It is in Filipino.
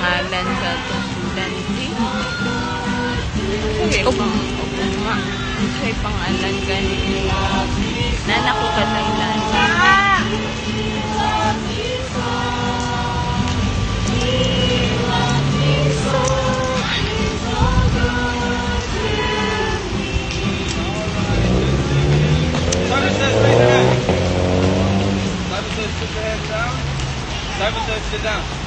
pangalan sa sudan di. Okay, nga. Say pangalan gani. Nana ko kadailan. Simon says, sit your head down. Simon says, sit down.